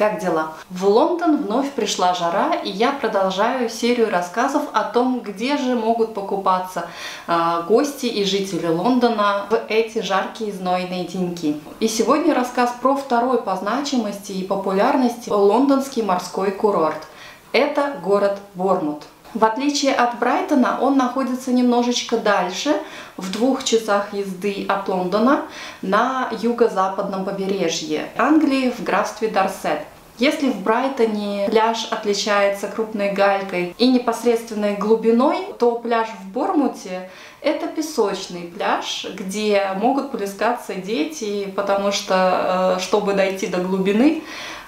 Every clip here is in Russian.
как дела? В Лондон вновь пришла жара, и я продолжаю серию рассказов о том, где же могут покупаться гости и жители Лондона в эти жаркие знойные деньки. И сегодня рассказ про второй по значимости и популярности лондонский морской курорт. Это город Бормут. В отличие от Брайтона, он находится немножечко дальше, в 2 часах езды от Лондона, на юго-западном побережье Англии в графстве Дорсет. Если в Брайтоне пляж отличается крупной галькой и непосредственной глубиной, то пляж в Бормуте — это песочный пляж, где могут плескаться дети, потому что, чтобы дойти до глубины,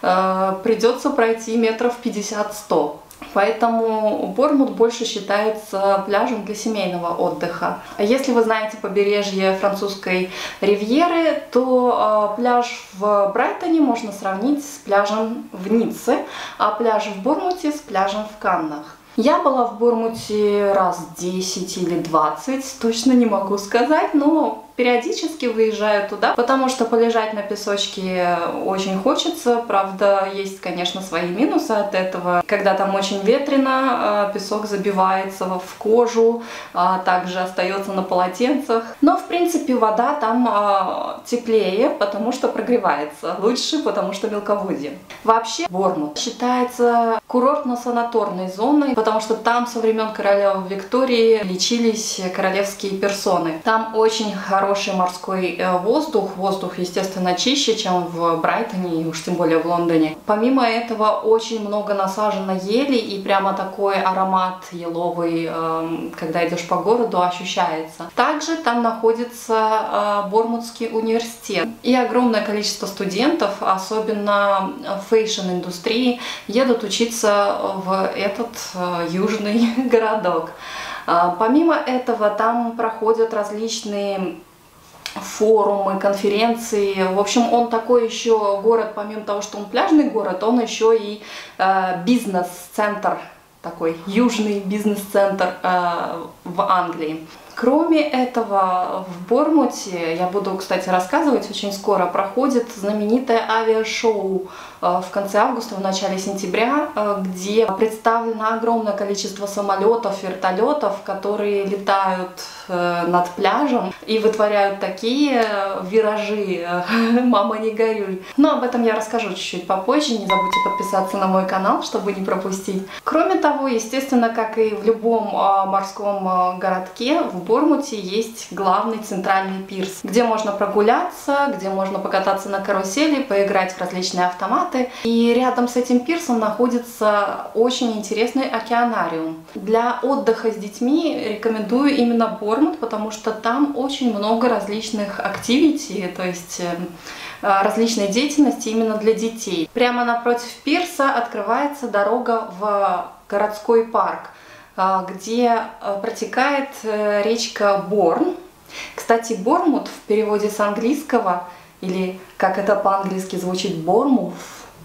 придется пройти метров 50-100. Поэтому Бормут больше считается пляжем для семейного отдыха. А если вы знаете побережье французской ривьеры, то пляж в Брайтоне можно сравнить с пляжем в Ницце, а пляж в Бормуте с пляжем в Каннах. Я была в Бормуте раз 10 или 20, точно не могу сказать, но периодически выезжаю туда, потому что полежать на песочке очень хочется. Правда, есть, конечно, свои минусы от этого. Когда там очень ветрено, песок забивается в кожу, также остается на полотенцах. Но, в принципе, вода там теплее, потому что прогревается. Лучше, потому что мелководье. Вообще, Бормут считается курортно-санаторной зоной, потому что там со времен королевы Виктории лечились королевские персоны. Там очень хороший морской воздух, естественно, чище, чем в Брайтоне и уж тем более в Лондоне. Помимо этого, очень много насажено ели, и прямо такой аромат еловый, когда идешь по городу, ощущается. Также там находится Бормутский университет, и огромное количество студентов, особенно в фэшн-индустрии, едут учиться в этот южный городок. Помимо этого, там проходят различные форумы, конференции. В общем, он такой еще город, помимо того, что он пляжный город, он еще и бизнес-центр, такой южный бизнес-центр в Англии. Кроме этого, в Бормуте, я буду, кстати, рассказывать очень скоро, проходит знаменитое авиашоу в конце августа, в начале сентября, где представлено огромное количество самолетов, вертолетов, которые летают над пляжем и вытворяют такие виражи, мама не горюй. Но об этом я расскажу чуть-чуть попозже, не забудьте подписаться на мой канал, чтобы не пропустить. Кроме того, естественно, как и в любом морском городке, в Бормуте есть главный центральный пирс, где можно прогуляться, где можно покататься на карусели, поиграть в различные автоматы. И рядом с этим пирсом находится очень интересный океанариум. Для отдыха с детьми рекомендую именно Бормут, потому что там очень много различных активити, то есть различной деятельности именно для детей. Прямо напротив пирса открывается дорога в городской парк, где протекает речка Борн. Кстати, Бормут в переводе с английского, или как это по-английски звучит, Бормут,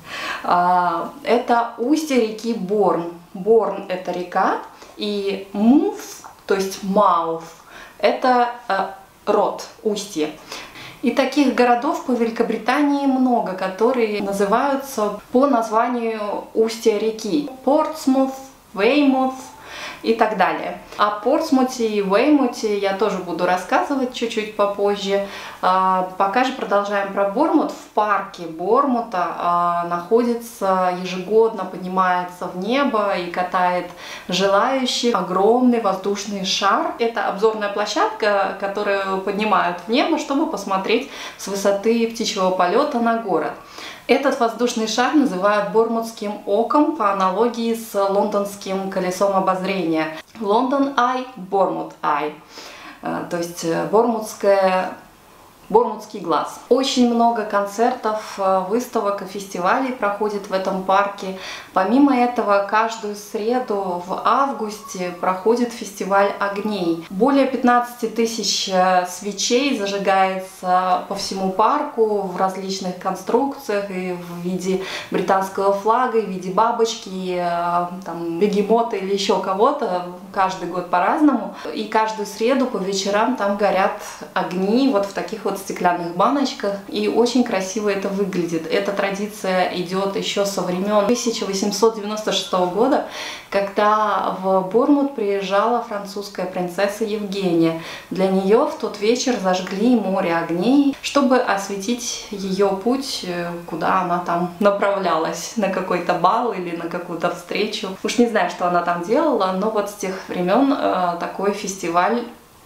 это устье реки Борн. Борн — это река, и Мув, то есть Мауф, это рот, устье. И таких городов по Великобритании много, которые называются по названию устья реки. Портсмут, Веймут и так далее. О Портсмуте и Веймуте я тоже буду рассказывать чуть-чуть попозже. Пока же продолжаем про Бормут. В парке Бормута находится ежегодно, поднимается в небо и катает желающих огромный воздушный шар. Это обзорная площадка, которую поднимают в небо, чтобы посмотреть с высоты птичьего полета на город. Этот воздушный шар называют Бормутским оком по аналогии с лондонским колесом обозрения. London Eye, Bournemouth Eye. То есть Бормутский глаз. Очень много концертов, выставок и фестивалей проходит в этом парке. Помимо этого, каждую среду в августе проходит фестиваль огней. Более 15 тысяч свечей зажигается по всему парку в различных конструкциях, и в виде британского флага, и в виде бабочки, там, бегемота или еще кого-то. Каждый год по-разному. И каждую среду по вечерам там горят огни вот в таких вот в стеклянных баночках, и очень красиво это выглядит. Эта традиция идет еще со времен 1896 года, когда в Бормут приезжала французская принцесса Евгения. Для нее в тот вечер зажгли море огней, чтобы осветить ее путь, куда она там направлялась, на какой-то бал или на какую-то встречу. Уж не знаю, что она там делала, но вот с тех времен такой фестиваль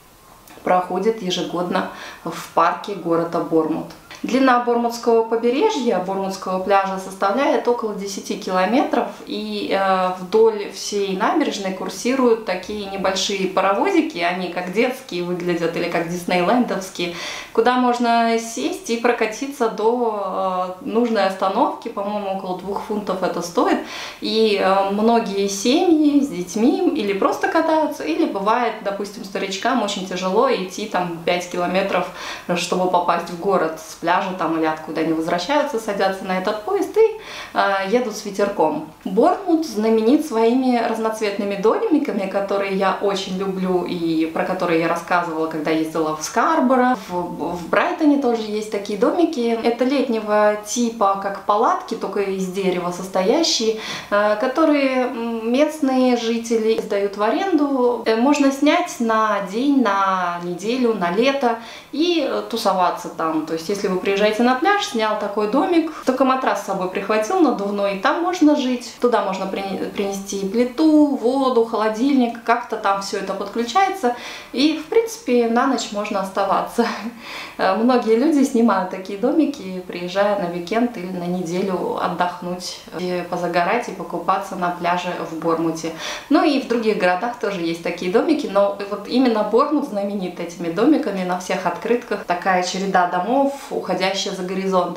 проходит ежегодно в парке города Бормут. Длина Бормутского побережья, Бормутского пляжа составляет около 10 километров, и вдоль всей набережной курсируют такие небольшие паровозики, они как детские выглядят или как диснейлендовские, куда можно сесть и прокатиться до нужной остановки, по-моему, около 2 фунтов это стоит, и многие семьи с детьми или просто катаются, или бывает, допустим, старичкам очень тяжело идти там 5 километров, чтобы попасть в город с пляжа там или откуда они возвращаются, садятся на этот поезд и едут с ветерком. Бормут знаменит своими разноцветными домиками, которые я очень люблю и про которые я рассказывала, когда ездила в Скарборо. В Брайтоне тоже есть такие домики. Это летнего типа, как палатки, только из дерева состоящие, которые местные жители сдают в аренду. Можно снять на день, на неделю, на лето и тусоваться там. То есть, если вы приезжаете на пляж, снял такой домик, только матрас с собой прихватил надувной, и там можно жить. Туда можно принести плиту, воду, холодильник, как-то там все это подключается, и в принципе на ночь можно оставаться. Многие люди снимают такие домики, приезжая на уикенд или на неделю отдохнуть, и позагорать и покупаться на пляже в Бормуте. Ну и в других городах тоже есть такие домики, но вот именно Бормут знаменит этими домиками. На всех открытках такая череда домов, уходящая за горизонт.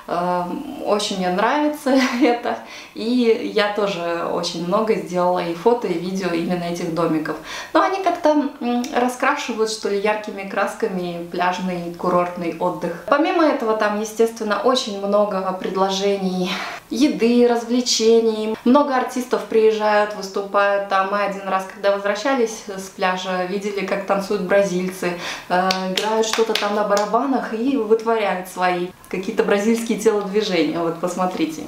Очень мне нравится это, и я тоже очень много сделала и фото, и видео именно этих домиков. Но они как-то раскрашивают, что ли, яркими красками пляжный курортный отдых. Помимо этого, там, естественно, очень много предложений еды, развлечений. Много артистов приезжают, выступают там. Мы один раз, когда возвращались с пляжа, видели, как танцуют бразильцы, играют что-то там на барабанах и вытворяют свои какие-то бразильские телодвижения. Вот посмотрите.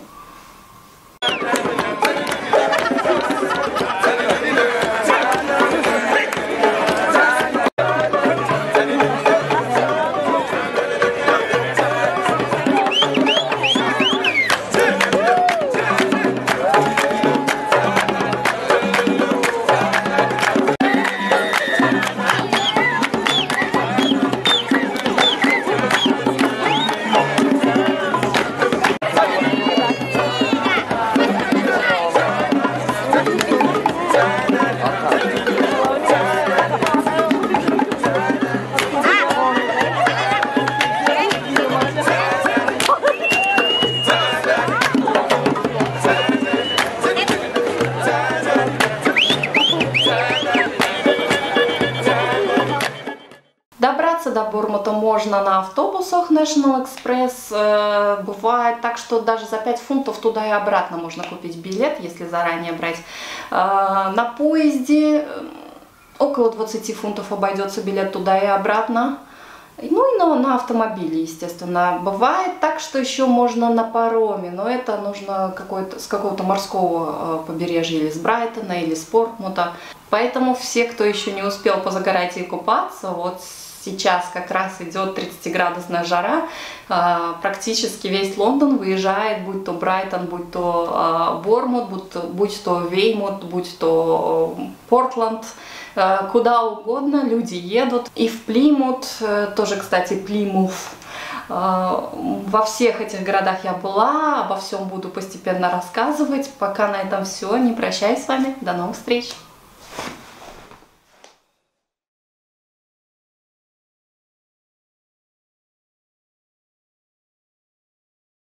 Добраться до Бормута можно на автобусах National Express. Бывает так, что даже за 5 фунтов туда и обратно можно купить билет, если заранее брать. На поезде около 20 фунтов обойдется билет туда и обратно. Ну и на автомобиле, естественно. Бывает так, что еще можно на пароме, но это нужно с какого-то морского побережья, или с Брайтона, или с Портмута. Поэтому все, кто еще не успел позагорать и купаться, вот сейчас как раз идет 30-градусная жара, практически весь Лондон выезжает, будь то Брайтон, будь то Бормут, будь то Веймут, будь то Портланд, куда угодно люди едут. И в Плимут, тоже, кстати, Плимуф. Во всех этих городах я была, обо всем буду постепенно рассказывать. Пока на этом все, не прощаюсь с вами, до новых встреч!